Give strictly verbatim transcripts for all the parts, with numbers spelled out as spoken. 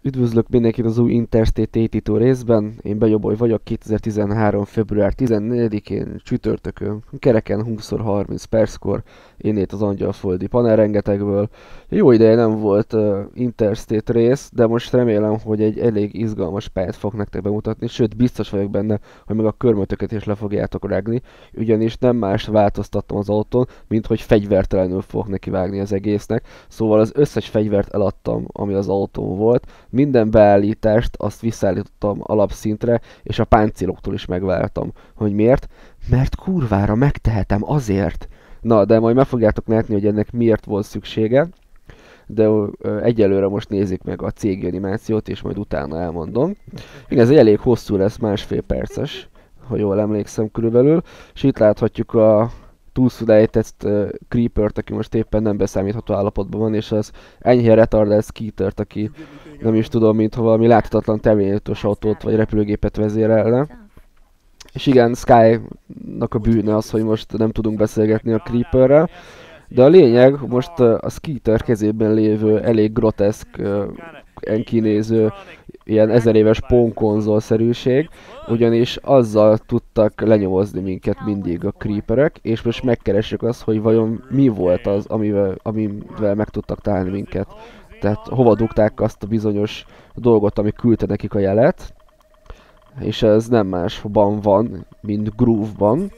Üdvözlök mindenkit az új Interstate nyolcvan részben. Én Bejoboly vagyok, kétezer-tizenhárom. február tizennegyedikén csütörtökön, kereken húsz óra harminc perckor, innét az Angyalföldi panelrengetegből. Jó ideje nem volt uh, Interstate rész, de most remélem, hogy egy elég izgalmas pályát fog nektek bemutatni, sőt biztos vagyok benne, hogy meg a körmötöket is le fogjátok rágni, ugyanis nem más változtattam az autón, mint hogy fegyvertelenül fogok nekivágni az egésznek. Szóval az összes fegyvert eladtam, ami az autón volt, minden beállítást azt visszaállítottam alapszintre, és a páncéloktól is megváltam. Hogy miért? Mert kurvára megtehetem azért. Na, de majd meg fogjátok látni, hogy ennek miért volt szüksége. De ö, egyelőre most nézzük meg a cégi animációt, és majd utána elmondom. Igen, ez egy elég hosszú lesz, másfél perces, ha jól emlékszem körülbelül. És itt láthatjuk a túlszulejtett uh, Creepert, aki most éppen nem beszámítható állapotban van, és az enyhén retardált Skeetert, aki nem is tudom, mintha valami láthatatlan terményítős autót vagy repülőgépet vezérelne. És igen, Sky-nak a bűne az, hogy most nem tudunk beszélgetni a Creeperrel. De a lényeg, most uh, a Skeeter kezében lévő elég groteszk, uh, kinéző, ilyen ezer éves pónkonzolszerűség, ugyanis azzal tudtak lenyomozni minket mindig a creeperek, és most megkeressük azt, hogy vajon mi volt az, amivel, amivel meg tudtak találni minket. Tehát hova dugták azt a bizonyos dolgot, ami küldte nekik a jelet, és ez nem másban van, mint Groove-ban.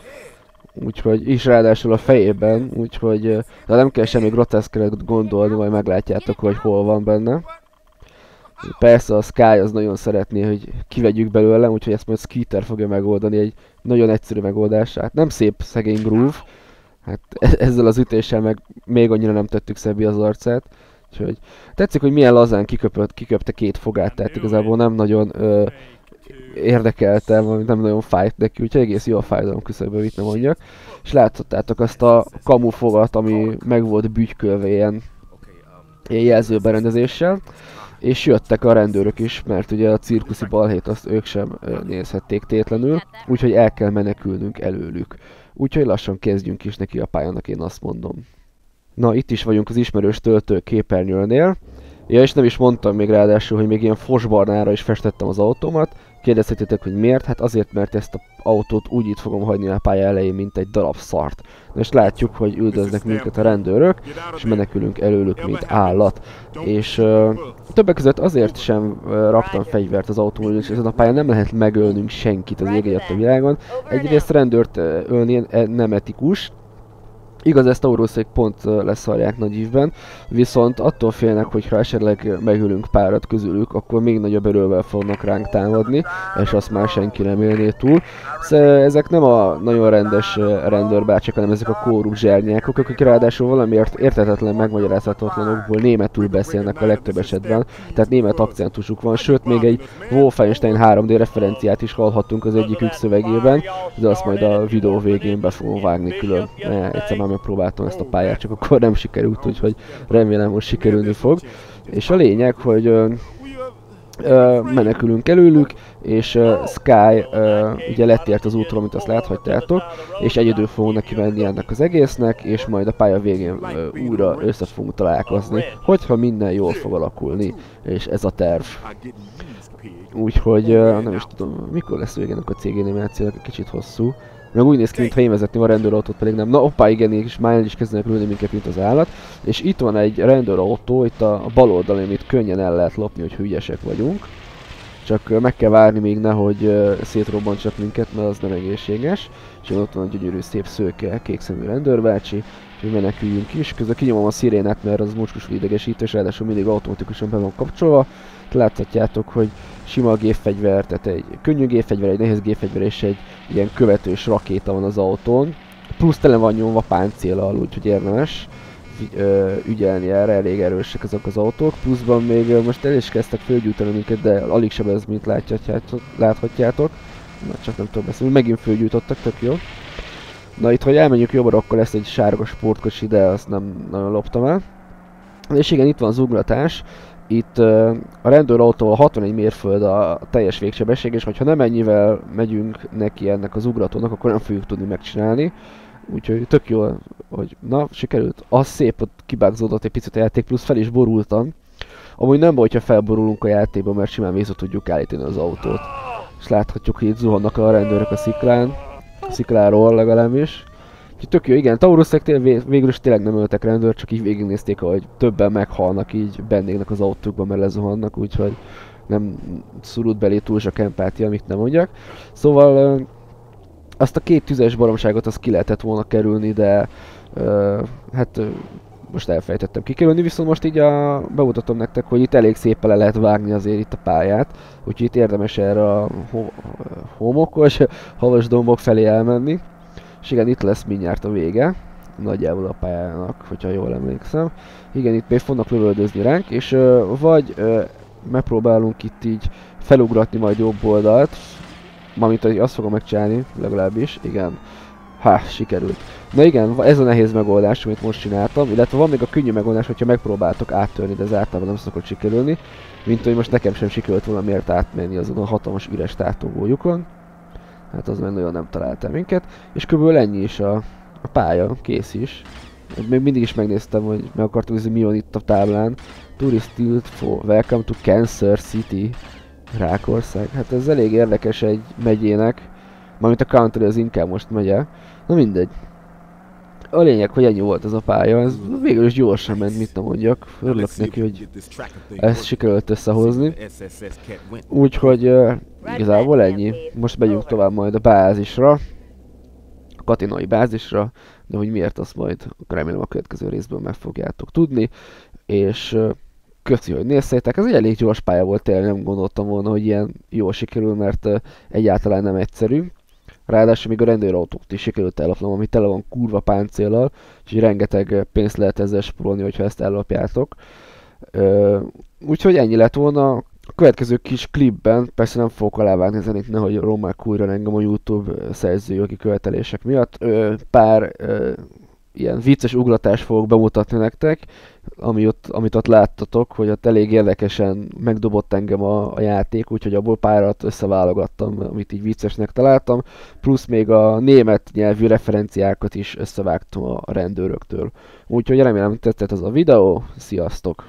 Úgyhogy, és ráadásul a fejében, úgyhogy de nem kell semmi groteszkre gondolni, majd meglátjátok, hogy hol van benne. Persze a Sky az nagyon szeretné, hogy kivegyük belőle, úgyhogy ezt majd Skeeter fogja megoldani egy nagyon egyszerű megoldását. Nem szép szegény Groove, hát ezzel az ütéssel meg még annyira nem tettük szebbé az arcát. Úgyhogy tetszik, hogy milyen lazán kiköpött, kiköpte két fogát, tehát igazából nem nagyon ö, érdekelte, nem nagyon fájt neki, úgyhogy egész jó a fájdalom küszöbben, mit nem mondjak. És láthattátok azt a kamufogat, ami meg volt bütykölve ilyen, ilyen jelzőberendezéssel. És jöttek a rendőrök is, mert ugye a cirkuszi balhét azt ők sem nézhették tétlenül, úgyhogy el kell menekülnünk előlük. Úgyhogy lassan kezdjünk is neki a pályának, én azt mondom. Na, itt is vagyunk az ismerős töltő képernyőnél. Ja, és nem is mondtam még ráadásul, hogy még ilyen fosbarnára is festettem az autómat. Kérdezhetitek, hogy miért? Hát azért, mert ezt az autót úgy itt fogom hagyni a pálya elején, mint egy darab szart. És látjuk, hogy üldöznek minket a rendőrök, és menekülünk előlük, mint állat. És uh, többek között azért sem uh, raktam fegyvert az autómon, és ezen a pályán nem lehet megölnünk senkit az ég egyet a világon. Egyrészt rendőrt uh, ölni nem etikus. Igaz, ezt Tauruszék pont leszarják nagy ívben, viszont attól félnek, hogy ha esetleg megölünk párat közülük, akkor még nagyobb erővel fognak ránk támadni, és azt már senki nem élné túl. Szóval ezek nem a nagyon rendes rendőrbácsik, hanem ezek a kóruk zsernyákok, akik ráadásul valamiért érthetetlen, megmagyarázhatatlanokból németül beszélnek a legtöbb esetben, tehát német akcentusuk van, sőt még egy Wolfenstein három dé referenciát is hallhattunk az egyikük szövegében, de azt majd a videó végén be fogom vágni külön. Ne, egyszer már megpróbáltam ezt a pályát, csak akkor nem sikerült, úgyhogy remélem, hogy sikerülni fog. És a lényeg, hogy ö, ö, menekülünk előlük, és ö, Sky ö, ugye letért az útról, mint azt láthatjátok, és egyedül fogunk neki menni ennek az egésznek, és majd a pálya végén ö, újra össze fogunk találkozni, hogyha minden jól fog alakulni, és ez a terv. Úgyhogy ö, nem is tudom, mikor lesz végén a cég animációnak, egy kicsit hosszú. Meg úgy néz ki, mintha én vezetném a rendőrautót, pedig nem. Na hoppá, igen, és már is kezdenek ülni minket, mint az állat. És itt van egy rendőrautó, itt a bal oldalon, amit könnyen el lehet lopni, hogy hülyesek vagyunk. Csak meg kell várni még nehogy uh, szétrobbantsak minket, mert az nem egészséges. És ott van a gyönyörű szép szőke, kékszemű rendőrbácsi. És meneküljünk is. Közben kinyomom a szirénát, mert az mocskos idegesítő, és ráadásul mindig automatikusan be van kapcsolva. Láthatjátok, hogy sima gépfegyver, tehát egy könnyű gépfegyver, egy nehéz gépfegyver és egy ilyen követős rakéta van az autón. Plusz tele van nyomva páncéllal, úgyhogy érdemes ö, ügyelni erre, elég erősek azok az autók. Pluszban még ö, most el is kezdtek fölgyújtani minket, de alig sebez, mint láthatjátok. láthatjátok. Na, csak nem tudom beszélni, megint fölgyújtottak, tök jó. Na itt, hogy elmenjünk jobbra, akkor lesz egy sárga sportkocsi, de azt nem nagyon loptam el. És igen, itt van az ugratás. Itt uh, a rendőrautóval hatvanegy mérföld a teljes végsebesség, és ha nem ennyivel megyünk neki ennek az ugratónak, akkor nem fogjuk tudni megcsinálni. Úgyhogy tök jó, hogy na, sikerült. Az szép, ott kibágzódott egy picit a játék, plusz fel is borultam. Amúgy nem baj, hogyha felborulunk a játékban, mert simán vissza tudjuk állítani az autót. És láthatjuk, hogy itt zuhannak a rendőrök a sziklán. A szikláról legalábbis. Úgyhogy tök jó, igen, Taurusek végül is tényleg nem öltek rendőr, csak így végignézték, hogy többen meghalnak így bennégnek az autókban, mert lezuhannak, úgyhogy nem szorult belé túl sok empátia, amit nem mondjak. Szóval azt a két tüzes baromságot azt ki lehetett volna kerülni, de uh, hát uh, most elfejtettem kikerülni, viszont most így a, bemutatom nektek, hogy itt elég szépen le lehet vágni azért itt a pályát, úgyhogy itt érdemes erre a ho homokos, havas dombok felé elmenni. És igen, itt lesz mindjárt a vége, nagyjából a pályának, hogyha jól emlékszem. Igen, itt még fognak lövöldözni ránk, és uh, vagy uh, megpróbálunk itt így felugratni majd jobb oldalt, mármint azt fogom megcsinálni, legalábbis, igen. Ha, sikerült. Na igen, ez a nehéz megoldás, amit most csináltam, illetve van még a könnyű megoldás, hogyha megpróbáltok áttörni, de ez általában nem szokott sikerülni. Mint hogy most nekem sem sikerült valamiért átmenni azon a hatalmas üres tátongójukon. Hát az meg nagyon nem találtam minket, és kb. Ennyi is a, a pálya, kész is. Még mindig is megnéztem, hogy meg akartam nézni, mi van itt a táblán. Tourist Tilt for Welcome to Kansas City. Rákország. Hát ez elég érdekes egy megyének. Mármint a country az inkább most megye. Na mindegy. A lényeg, hogy ennyi volt ez a pálya, ez végül is gyorsan ment, mit nem mondjak. Örülök neki, hogy ezt sikerült összehozni. Úgyhogy uh, igazából ennyi. Most megyünk tovább majd a bázisra. A katonai bázisra. De hogy miért, azt majd remélem a következő részből meg fogjátok tudni. És uh, köszi, hogy néztétek. Ez egy elég gyors pálya volt, tényleg nem gondoltam volna, hogy ilyen jól sikerül, mert uh, egyáltalán nem egyszerű. Ráadásul még a rendőrautót is sikerült ellopnom, ami tele van kurva páncéllal, és rengeteg pénzt lehet ezzel spórolni, hogyha ezt ellopjátok. Uh, úgyhogy ennyi lett volna. A következő kis klipben, persze nem fogok alávágni zenét, nehogy rommák újra engem a YouTube szerzőjogi követelések miatt. Uh, pár uh, ilyen vicces ugratást fogok bemutatni nektek, ami ott, amit ott láttatok, hogy ott elég érdekesen megdobott engem a, a játék, úgyhogy abból párat összeválogattam, amit így viccesnek találtam, plusz még a német nyelvű referenciákat is összevágtam a rendőröktől. Úgyhogy remélem tetszett ez a videó, sziasztok!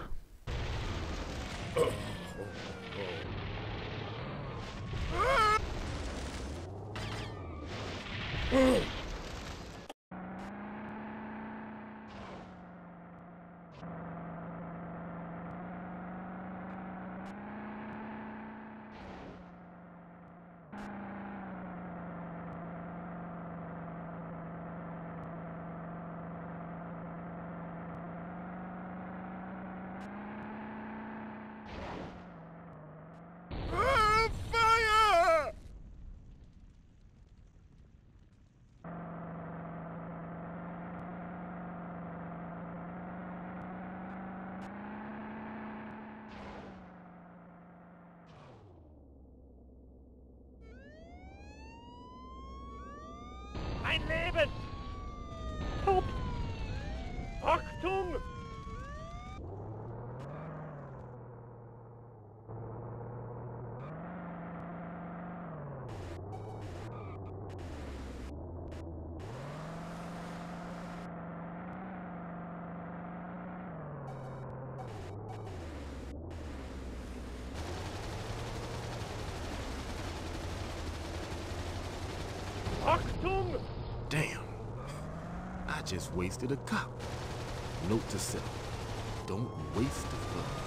Ein Leben! Top! Achtung! Achtung! Damn, I just wasted a cop. Note to self, don't waste a fuck.